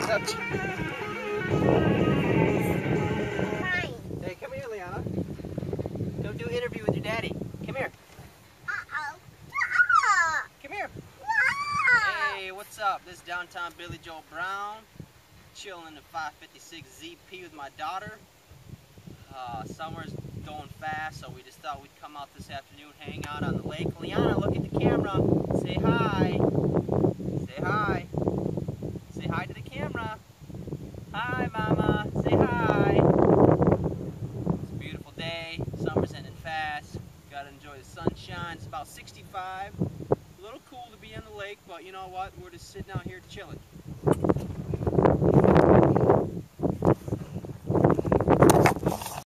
up. Hey, come here, Liana. Go do an interview with your daddy. Come here. Come here. Hey, what's up? This is downtown Billy Joel Brown. Chilling in the 556 ZP with my daughter. Summer's going fast, so we just thought we'd come out this afternoon, hang out on the lake. Liana, look at the camera. Say hi. Say hi. Say hi to the camera. Hi, Mama. Say hi. It's a beautiful day. Summer's ending fast. Gotta enjoy the sunshine. It's about 65. A little cool to be on the lake, but you know what? We're just sitting out here chilling.